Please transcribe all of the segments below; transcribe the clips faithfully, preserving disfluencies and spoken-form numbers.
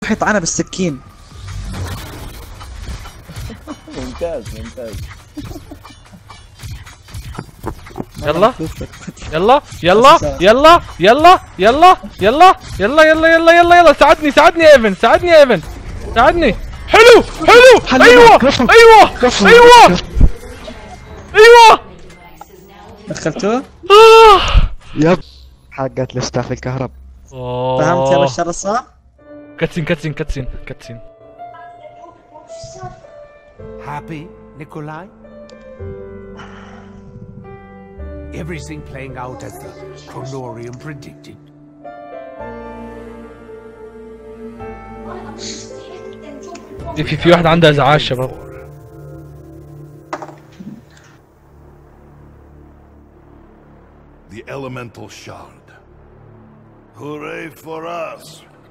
يطعنها بالسكين. ممتاز ممتاز. يلا يلا يلا يلا يلا يلا يلا يلا يلا يلا يلا يلا ساعدني ساعدني يا ايفن ساعدني يا ايفن ساعدني. حلو حلو ايوه ايوه ايوه ايوه دخلتوه؟ يب حقت لستاف الكهرب. فهمت يا بشار الصح؟ كاتسين كاتسين كاتسين كاتسين. Happy, Nikolai? Everything playing out as the Chronorium predicted. في في واحد عنده ازعاج شباب. The elemental shard. Hooray for us!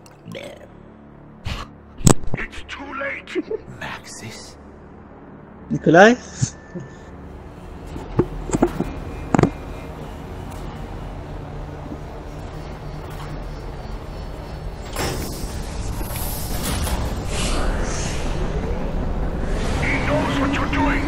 It's too late. Maxis. نيكولاي؟ He knows what you're doing.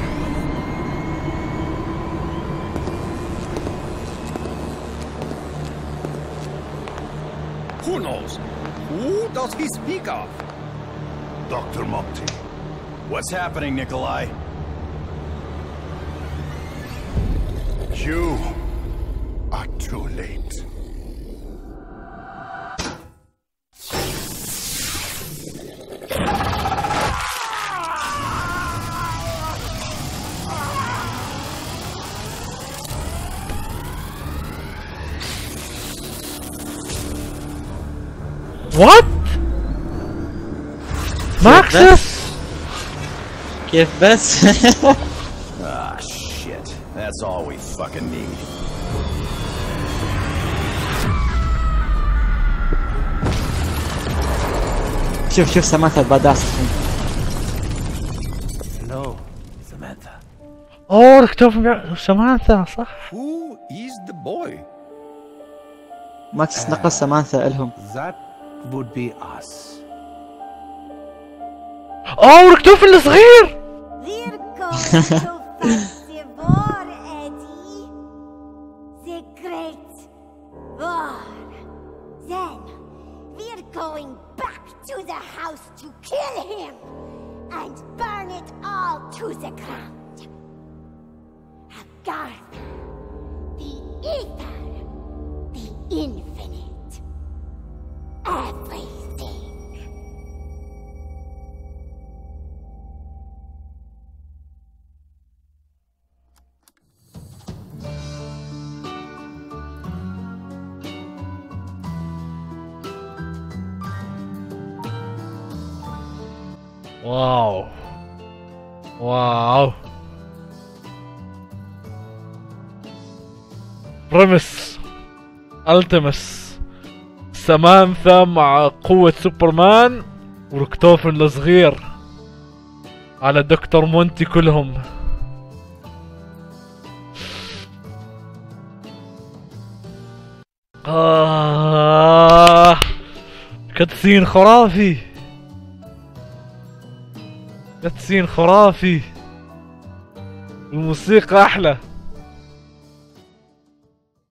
Who knows? Who does he speak of? Doctor Monty. What's happening, Nikolai? You are too late. What? Maxis? كيف بس؟ Ah, shit. That's all we fucking need. شوف شوف سماثا الباداس. Hello, Samantha. اوه ركتوف سمانثا صح. Who is the boy? ماكس نقل سمانثا الهم. That would be us. اوه ركتوف الصغير. We're going to fight the war, Eddie. The great war. Then we're going back to the house to kill him and burn it all to the ground. Agartha, the ether, the infinite, everything. واو واو بريمس التمس سمانثا مع قوة سوبرمان وركتوفن الصغير على دكتور مونتي كلهم. آه كاتسين خرافي كاتسين خرافي. الموسيقى احلى.